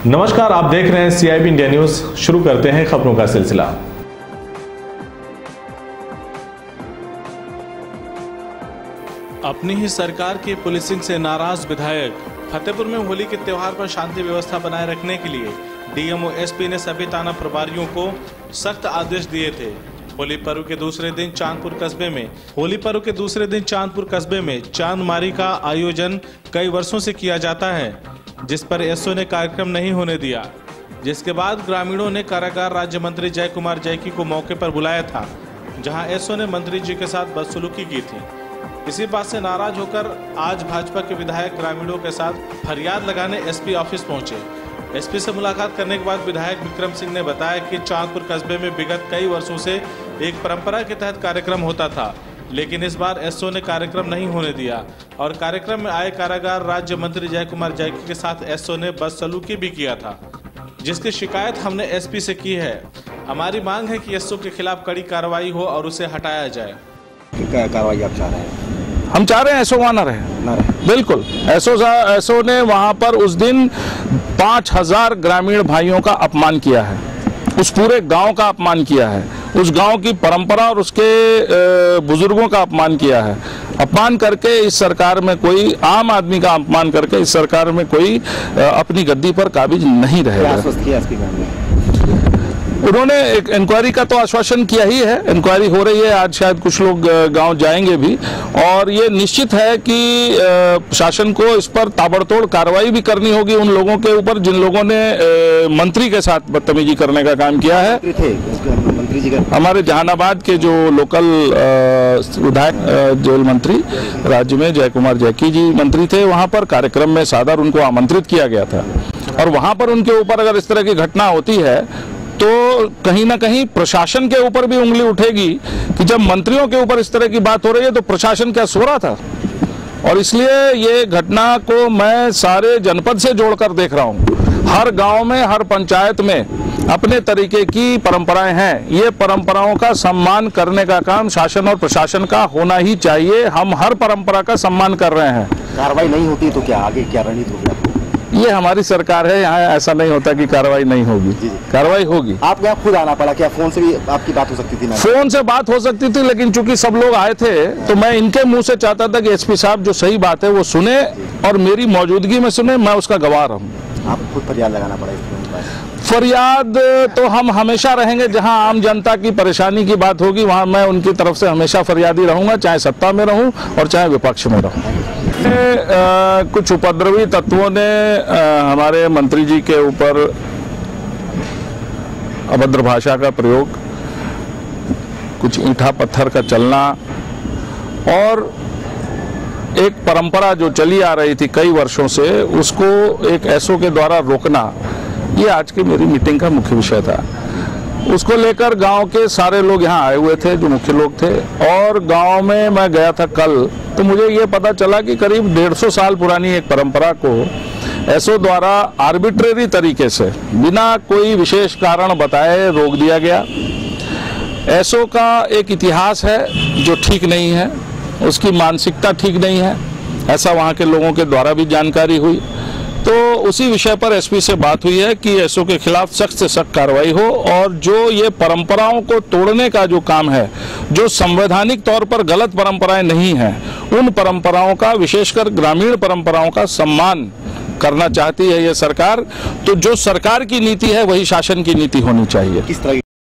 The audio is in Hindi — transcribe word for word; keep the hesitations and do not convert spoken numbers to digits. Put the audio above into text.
नमस्कार, आप देख रहे हैं सीआईबी इंडिया न्यूज। शुरू करते हैं खबरों का सिलसिला। अपनी ही सरकार की पुलिसिंग से नाराज विधायक। फतेहपुर में होली के त्योहार पर शांति व्यवस्था बनाए रखने के लिए डीएमओ एसपी ने सभी थाना प्रभारियों को सख्त आदेश दिए थे। होली पर्व के दूसरे दिन चांदपुर कस्बे में होली पर्व के दूसरे दिन चांदपुर कस्बे में चांदमारी का आयोजन कई वर्षों से किया जाता है, जिस पर एसओ ने कार्यक्रम नहीं होने दिया, जिसके बाद ग्रामीणों ने कारागार राज्य मंत्री जय कुमार जैकी को मौके पर बुलाया था, जहां एसओ ने मंत्री जी के साथ बदसलूकी की थी। इसी बात से नाराज होकर आज भाजपा के विधायक ग्रामीणों के साथ फरियाद लगाने एसपी ऑफिस पहुंचे। एसपी से मुलाकात करने के बाद विधायक विक्रम सिंह ने बताया कि चांदपुर कस्बे में विगत कई वर्षों से एक परंपरा के तहत कार्यक्रम होता था, लेकिन इस बार एसओ ने कार्यक्रम नहीं होने दिया और कार्यक्रम में आए कारागार राज्य मंत्री जय कुमार जैकी के साथ एसओ ने बदसलूकी भी किया था, जिसकी शिकायत हमने एसपी से की है। हमारी मांग है कि एसओ के खिलाफ कड़ी कार्रवाई हो और उसे हटाया जाए। क्या कार्रवाई आप चाह रहे हैं? हम चाह रहे हैं एसओ वहाँ न रहे। बिल्कुल, एसओ एसओ ने वहाँ पर उस दिन पाँच हजार ग्रामीण भाइयों का अपमान किया है, उस पूरे गांव का अपमान किया है, उस गांव की परंपरा और उसके बुजुर्गों का अपमान किया है। अपमान करके इस सरकार में कोई आम आदमी का अपमान करके इस सरकार में कोई अपनी गद्दी पर काबिज नहीं रहेगा। उन्होंने एक इंक्वायरी का तो आश्वासन किया ही है, इंक्वायरी हो रही है, आज शायद कुछ लोग गांव जाएंगे भी और ये निश्चित है कि शासन को इस पर ताबड़तोड़ कार्रवाई भी करनी होगी उन लोगों के ऊपर जिन लोगों ने मंत्री के साथ बदतमीजी करने का काम किया है। मंत्री जी का हमारे जहानाबाद के जो लोकल विधायक जेल मंत्री राज्य में जय कुमार जैकी जी मंत्री थे, वहां पर कार्यक्रम में सादर उनको आमंत्रित किया गया था और वहां पर उनके ऊपर अगर इस तरह की घटना होती है तो कहीं ना कहीं प्रशासन के ऊपर भी उंगली उठेगी कि जब मंत्रियों के ऊपर इस तरह की बात हो रही है तो प्रशासन क्या सो रहा था। और इसलिए ये घटना को मैं सारे जनपद से जोड़कर देख रहा हूँ। हर गांव में, हर पंचायत में अपने तरीके की परंपराएं हैं। ये परंपराओं का सम्मान करने का काम शासन और प्रशासन का होना ही चाहिए। हम हर परंपरा का सम्मान कर रहे हैं। कार्रवाई नहीं होती तो क्या आगे क्या रणनीति होगी? ये हमारी सरकार है, यहाँ ऐसा नहीं होता कि कार्रवाई नहीं होगी, कार्रवाई होगी। आपको यहाँ खुद आना पड़ा? क्या फोन से भी आपकी बात हो सकती थी? ना फोन से बात हो सकती थी, लेकिन चूंकि सब लोग आए थे तो मैं इनके मुंह से चाहता था कि एसपी साहब जो सही बात है वो सुने और मेरी मौजूदगी में सुने, मैं उसका गवाह रहूं। आपको खुद फरियाद लगाना पड़ा? फरियाद तो हम हमेशा रहेंगे, जहां आम जनता की परेशानी की बात होगी वहां मैं उनकी तरफ से हमेशा फरियादी रहूंगा, चाहे सत्ता में रहूं और चाहे विपक्ष में रहूं। आ, कुछ उपद्रवी तत्वों ने आ, हमारे मंत्री जी के ऊपर अभद्र भाषा का प्रयोग, कुछ ईंटा पत्थर का चलना और एक परंपरा जो चली आ रही थी कई वर्षों से उसको एक एसओ के द्वारा रोकना, ये आज की मेरी मीटिंग का मुख्य विषय था। उसको लेकर गांव के सारे लोग यहाँ आए हुए थे जो मुख्य लोग थे और गांव में मैं गया था कल, तो मुझे ये पता चला कि करीब डेढ़ सौ साल पुरानी एक परंपरा को एसओ द्वारा आर्बिट्रेरी तरीके से बिना कोई विशेष कारण बताए रोक दिया गया। एसओ का एक इतिहास है जो ठीक नहीं है, उसकी मानसिकता ठीक नहीं है, ऐसा वहाँ के लोगों के द्वारा भी जानकारी हुई। तो उसी विषय पर एसपी से बात हुई है कि एसओ के खिलाफ सख्त से सख्त कार्रवाई हो और जो ये परंपराओं को तोड़ने का जो काम है, जो संवैधानिक तौर पर गलत परंपराएं नहीं हैं, उन परंपराओं का, विशेषकर ग्रामीण परंपराओं का सम्मान करना चाहती है ये सरकार। तो जो सरकार की नीति है वही शासन की नीति होनी चाहिए। किस तरह